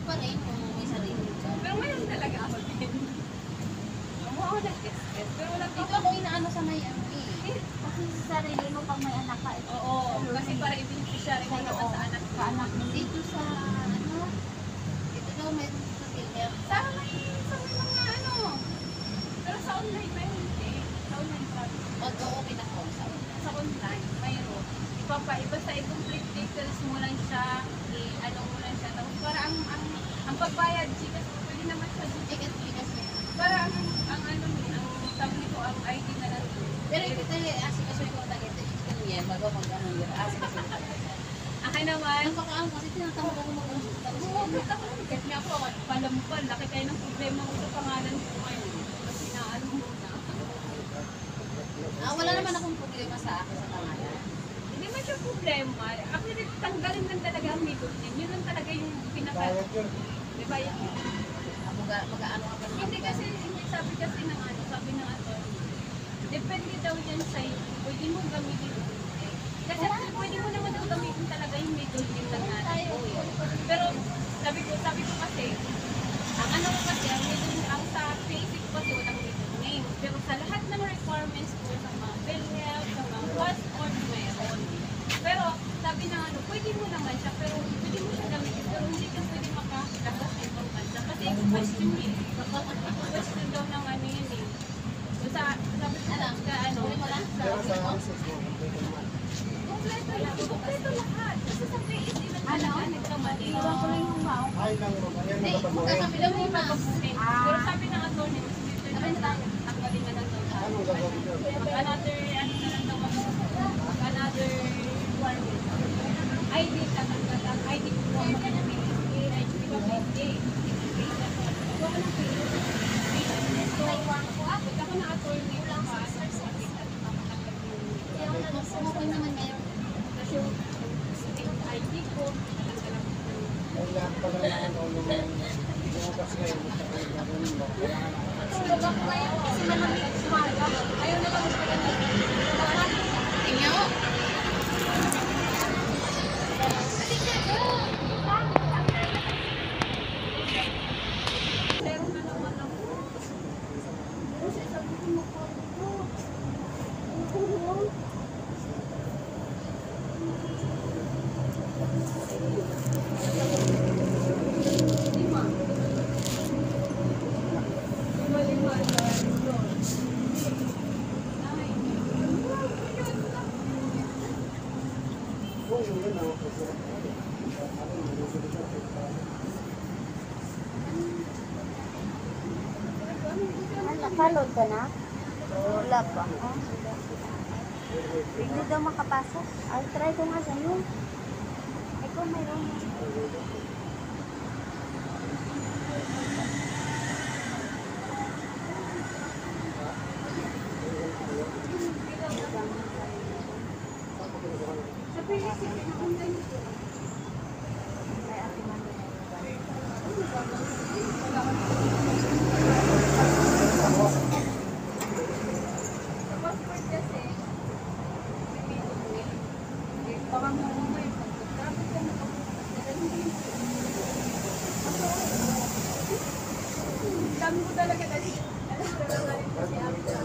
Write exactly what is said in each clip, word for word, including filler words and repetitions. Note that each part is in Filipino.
pa rin kung may sarili ka. Pero mayroon talaga ako din. Mukha ako nag-test-test. Pero wala Dito ako inaano sa may ano eh. Kasi sa sarili mo pag may anak ka, ito. Oo, kasi para i-beneficiary mo naman sa anak Sa anak mo. Dito sa ano, dito daw may sa Tinder. Sa may, sa may mga ano. Pero sa online mayroon hindi. Sa online practice. Pag ako pinakon sa Sa online mayroon. Ipapa, basta i-complete details mo lang siya, i-ano mo lang siya. Tapos para ang, ang, ang pagbayad, chicas, pwede naman siya. ticket ticket niya. Para ang, ang ano, ang sabi ko, ang I D na lang. Pero ito eh, asi kasi ko tagay ito ito niya bago mag ano yun. Asi kasi ko tagay. Akin naman, Napakaano kasi tinatawag ako mag-usap tapos bumabot ako. Kahit nga po, palampal, laki kayo ng problema ko sa pangalan ko ngayon. Kasi naano mo na. Ah, wala naman akong problema sa akin sa pangalan. Hindi man siya problema. Actually, tanggalin lang talaga ang middle name. Yun lang talaga yung pinaka... Di ba yun? Ah, mag- mag-ano ka pa naman. Hindi kasi, hindi sabi kasi ng ano, sabi ng attorney. Depende daw yan sa'yo. Pwede mo gamitin. Kasi pwede mo naman daw gamitin talaga yung middle name ng nanay ko. Pero sabi ko, sabi ko kasi, ang ano ko kasi, ang middle name, ang sa basic ko kasi walang middle name. Pero sa lahat ng requirements ko, sa mga PhilHealth, sa mga passport, meron. Pero sabi na ano, pwede mo naman siya, pero pwede mo siya gamitin. Pero hindi ka pwede makakasas ng ibang bansa. Kasi question yun. Question daw ng ano yun eh. So sa, sabi ko lang, ka ano, sabi ko, kompleto lang, kompleto lahat. Kasi sa P S D lang talaga, nagkamali. Iwan ko lang yung mouth. Ay, lang mo. Ayan, Hindi, nakapag-uwi. magkasabi lang mo na. Pero sabi ng attorney, sabi na lang, tanggalin na lang daw. Ano gagawin ko? Mag another, ano na lang daw ako. Mag another requirement. I D ka, tanggalan. I D ko, mag P S D, I D ko, P S D. Huwag ka ng P S D. So, pag ako na attorney, lang sa Sumukon naman ngayon. kasi yung state I D ko, natanggalan ko. Ay, lahat pala naman ako nung bumukas ngayon. Gagawin mo. Kailangan ako. Tulog na yun kasi malamig sumaga. Ayaw na lang magpaganda. Inyo? Meron na naman ako. Kasi sabi ko magpapito. Lima. Lima, lima. Nine. Kung yun ako kasi. Nakalod ka na? Wala pa. Hindi daw makapasok. I'll try ko nga sa'yo. Ikaw mayroon na. Sa P S C, na-online ko. Ay, ate mami. Sa passport kasi, may middle name. Eh, baka mo may pagkasabi ka na dami ko talaga dali. Alam ko talaga rin kasi after.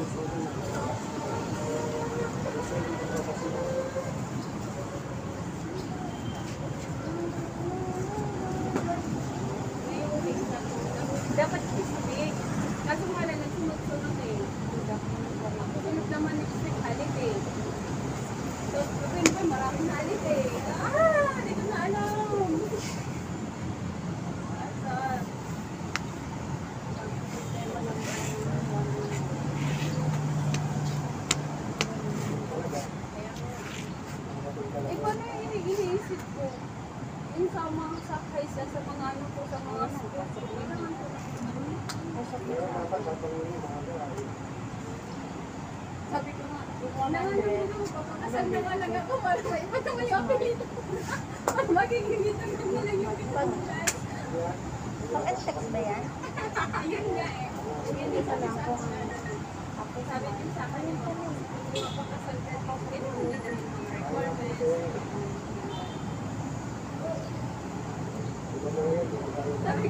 Dapat specific. Kaso nga lang, nagsunod-sunod eh. Sunod naman next week holiday. So, sabihin ko, maraming holiday. Ah, hindi ko na alam. Asa. Eh, paano yung ini- iniisip ko? Yung sa mga sakay sa sa mga ano ko, sa mga school. Kailangan ko na. Sabi ko nga, nanganong mo, papakasal na nga lang ako para sa iba naman yung apelito ko. Para magigilitan ko na lang yung pinagulay. Pag-text ba yan? Ayun nga eh. Hindi sabi sa akin. Sabi din sa akin, papakasal ka ako. Ito, hindi na yung mga requirements. Sabi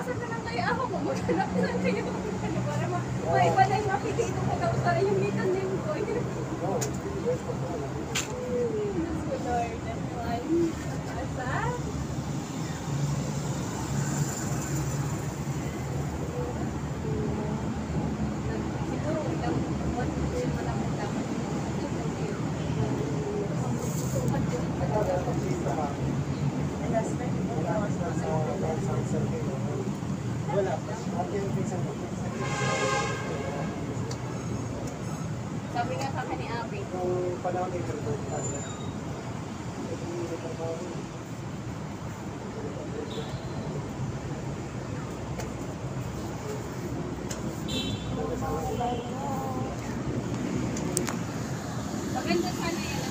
Asan ka lang kaya ako? Maghanap na lang kayo. Para ma- maiba na yung makikita ko daw sa yung mitan name ko. Diyos ko, Lord. That's why. Asa? Siguro ilang buwan ko yung malapit dapat. Wala. At yung pinsan ko. Sabi nga sa akin ni Abby, Nung panahon ni Gertrude, ito yung trabaho. maganda sana yan.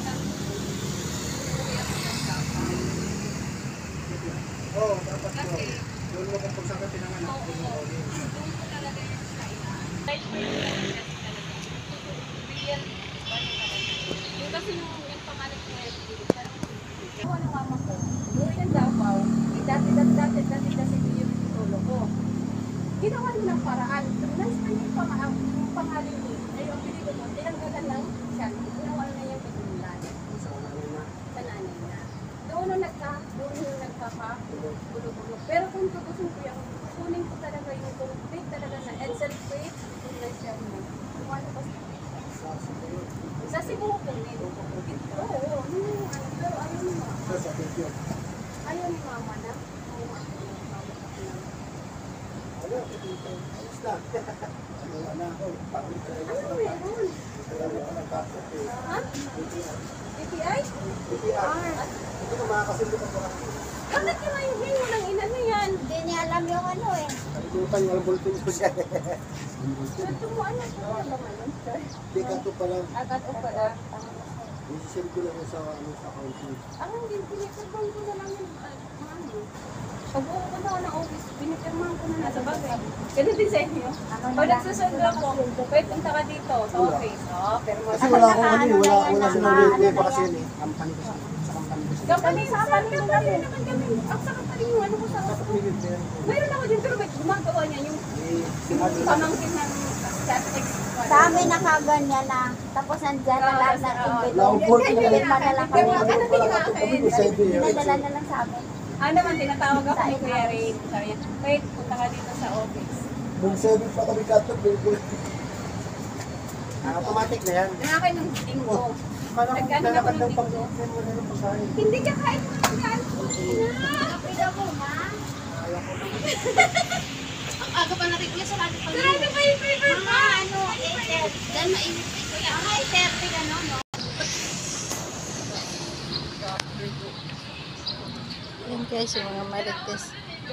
Oo, dapat ko. Kasi, Doon mo kung pagsakatin ng anak. oo, oo. Doon ko talaga yung China. Kahit may kasi talaga. Real, ano talaga. Yung kasi yung, yung pangalan ko ngayon, parang ako ng mama ko. Doon yung Davao, eh, dati, dati, dati, dati, dati, yung titulo ko. Ginawa nyo ng paraan. Nasa yung pangalan, yung pangalan ko, ay yung pinito mo, tinanggalan lang siya. Ginawa na yung pitulan. Sa nanay na. Sa nanay na. Doon nung nagka, doon nung nagkaka-bulo-bulo. Pero kung tutusin ko yung, kunin ko talaga yung complete talaga na Edsel Faith, kung na siya mo. Kung ano ba Sa Cebu. sa Cebu ko kunin. Oo, oo, ano, ano, pero ayaw ni mama. Sa Cebu. Ayaw ni mama na. Oo, ayaw ni mama na. Ano? Ayos lang. Ano anak ko? Pagod ka rin. Ano meron? Alam mo ka ng kapit eh. Ha? D T I? B T R. Hindi ko makakasilip ang mga. Bakit yung hindi mo nang ina na yan? Hindi niya alam yung ano eh. Kalimutan yung walang bulletin ko siya. Ito mo, ano, ito mo naman nun, sir? Hindi ka ito pala. Agad o pala. I-send ko lang sa, ano, sa accounting. Ang hindi, pinipirman ko na lang yung, ah, ano. Pag uwi ko na ako ng office, pinipirman ko na lang. Sa bagay. Ganun din sa inyo. Pag nagsusundo ako, pwede punta ka dito sa office. Oo, pero Kasi wala akong ano eh, wala, wala sinunod ko eh, pa kasi yun eh. Company ko sa, sa company ko sa. Company, sa company naman kami. Ang sa company yung ano ko sa Sa pilit na yan. mayroon ako dyan, pero may gumagawa niya yung Eh, sinabi na. pamangkin ng static. Sa amin nakaganyan na. Tapos nandyan na lahat ng envelope. Laubol ko Hindi na. pa na lang Pero kami. ano din yung akin? Pinadala na lang sa amin. Ano naman, tinatawag ako ni Kuya Ray. Sabi niya, wait, punta ka dito sa office. Nung seven pa kami kato, bilbil. Ah, automatic na yan. Ang akin ng linggo. Parang Nagkano na ako lalakad ng ng pag linggo. send mo na ng pagkain. Hindi ka kahit mga yan. Pila mo, ma? Ang aga pa na-request sa radio pag Sarado pa yung paper Mga ano, eight thirty. Dahil mainit eh, kuya. Mga eight thirty ano, no? Yan guys, yung mga marites.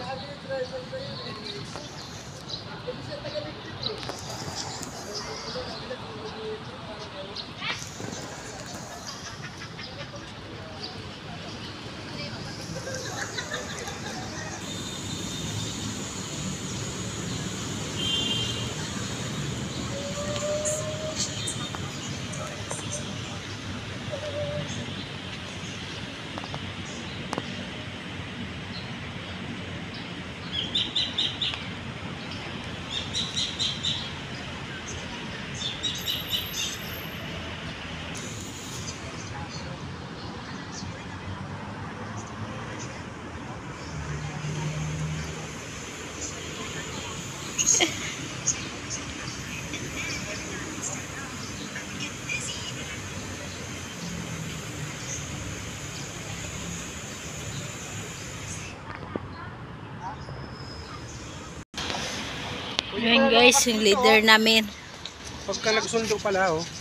Yan guys, yung leader namin. Pagka nagsundo pala, oh.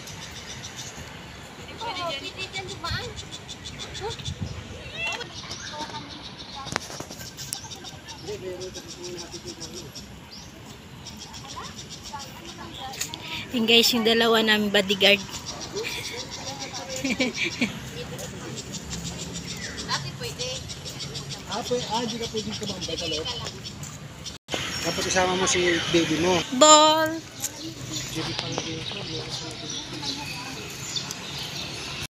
Yan guys, yung dalawa namin bodyguard. Ate, pwede. Ah, pwede, ah, di ka pwede kumambay sa loob. Dapat isama mo si baby mo. Ball! Baby pang dito.